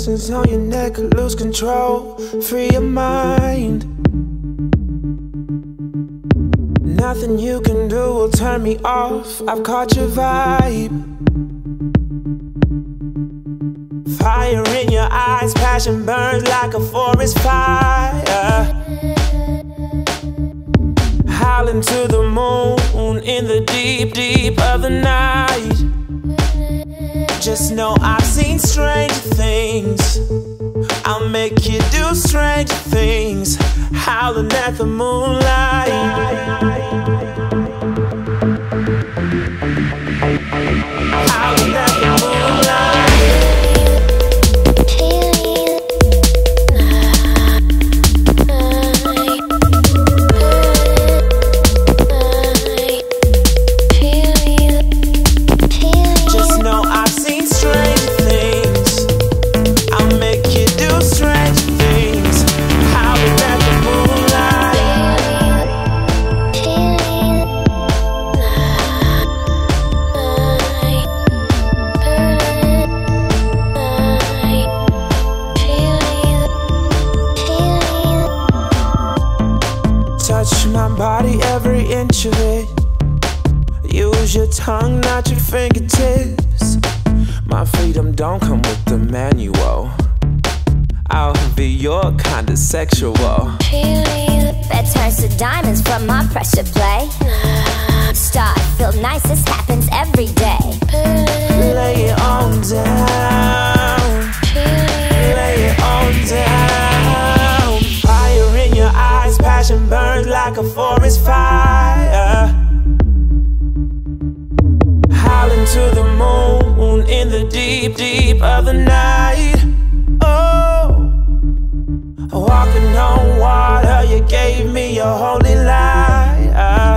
emotions on your neck, lose control, free your mind. Nothing you can do will turn me off, I've caught your vibe. Fire in your eyes, passion burns like a forest fire. Howling to the moon in the deep, deep of the night. Just know I've seen strange things, I'll make you do strange things. Howling at the moonlight. Howling at the moonlight. Touch my body, every inch of it. Use your tongue, not your fingertips. My freedom don't come with the manual. I'll be your kind of sexual. That turns to diamonds from my pressure play. Start, feel nice, this happens every day. Lay it on down. Lay it on down. Fire in your eyes, passion burns like a forest fire. Howling to the moon in the deep, deep of the night. Oh, walking on water, you gave me your holy light.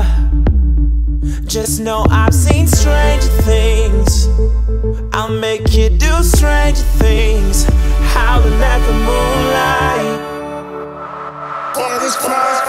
Just know I've seen strange things, I'll make you do strange things. Howling at the moonlight. All this